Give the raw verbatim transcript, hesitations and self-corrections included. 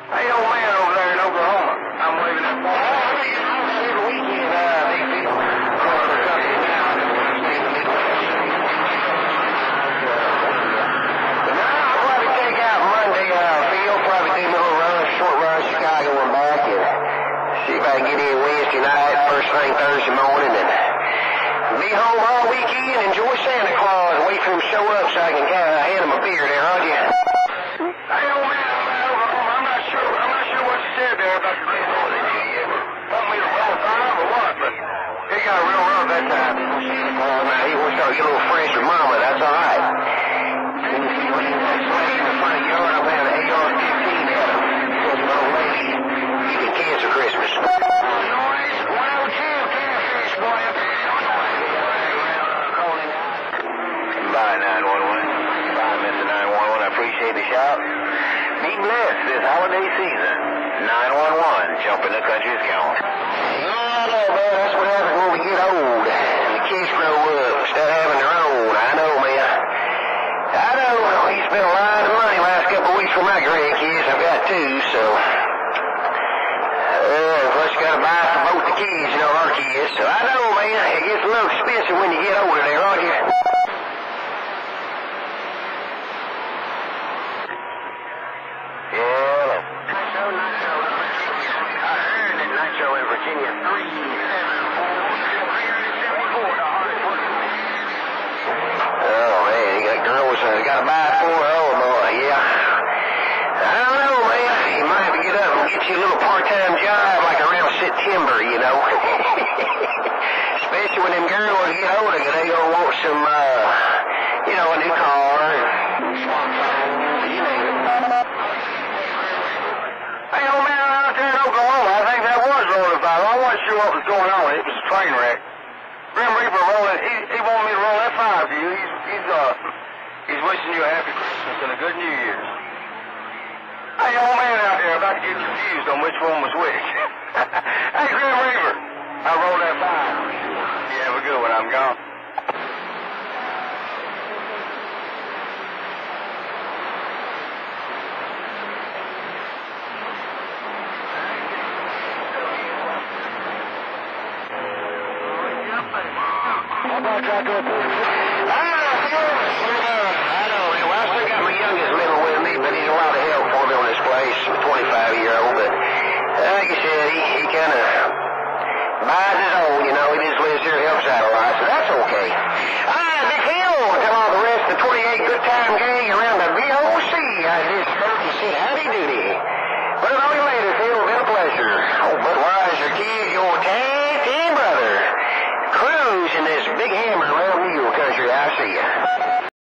Hey, old man over there in Oklahoma. I'm waving that phone. Oh, you know, every weekend, uh, these people go to the company now. But now I'll probably take out Monday, uh, Phil, probably do a little run, short run, Chicago and back, and see if I can get in Wednesday night, first thing Thursday morning, and be home all weekend, enjoy Santa Claus, wait for him to show up so I can kind of hand him a beer there, aren't you? Hey, old man, I'm not sure, I'm not sure what you said there about the race over there. You want me to roll five or what? But he got real rough that time. Oh, man, he wants to get a little fresh with Mama, that's all right. In the front yard, I'm having an A R fifteen at him. Because my old lady, you can cancel Christmas. Noise, one oh two, catfish, boy. Bye, nine one one. Bye, Mister nine one one. I appreciate the shout. Be blessed this holiday season. nine one one, jumping the country's count. Yeah, I know, man. That's what happens when we get old. And the kids grow up instead of having their own. I know, man. I know. We spent a lot of money last couple of weeks for my grandkids. I've got two, so. Uh, plus you gotta buy for both the kids, you know, our kids. So I know, man. It gets a little expensive when you get older there, aren't you? Virginia, three seven four, three seventy-four to Hartford. Oh, man, you got girls uh, got to buy it for her. Oh, boy, yeah. I don't know, man. You might have to get up and get you a little part-time job like around September, you know. Especially when them girls get older, they gonna want some, uh, you know, a new car, smartphone, you name it. Hey, old man, out there in Oklahoma, I think that was rolling five. I wasn't sure what was going on. It was a train wreck. Grim Reaper rolling, he, he wanted me to roll that five to you. He's, he's, uh, he's wishing you a happy Christmas and a good New Year's. Hey, old man out there about to get confused on which one was which. Hey, Grim Reaper, I rolled that five. You have a good one. I'm gone. How about that good? I know, man. Well, I still got my youngest living with me, but he's a lot of help for me on this place. I'm a twenty-five year old, but like you said, he, he kind of buys his own, you know. He just lives here, helps out a lot, so that's okay. All right, Big Phil, tell all the rest of the twenty-eight good time gang around the V O C. I just heard you say howdy doody. But I'll see you later, Phil. Been a pleasure. Oh, Budweiser kid, your tag team brother. Cruising this big hammer around New York country, I see ya.